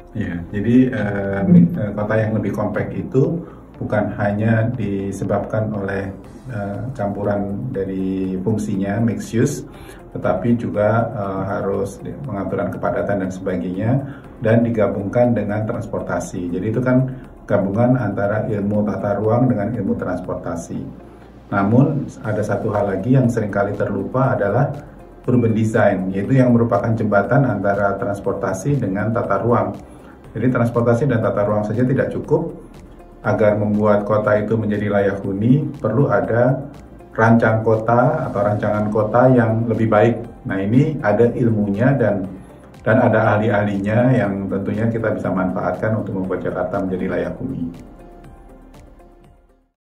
Ya, jadi kota yang lebih kompak itu bukan hanya disebabkan oleh campuran dari fungsinya mixed use, tetapi juga harus pengaturan kepadatan dan sebagainya, dan digabungkan dengan transportasi. Jadi itu kan gabungan antara ilmu tata ruang dengan ilmu transportasi. Namun ada satu hal lagi yang seringkali terlupa adalah urban design, yaitu yang merupakan jembatan antara transportasi dengan tata ruang. Jadi transportasi dan tata ruang saja tidak cukup. Agar membuat kota itu menjadi layak huni, perlu ada rancang kota atau rancangan kota yang lebih baik. Nah, ini ada ilmunya dan ada ahli-ahlinya yang tentunya kita bisa manfaatkan untuk membuat Jakarta menjadi layak huni.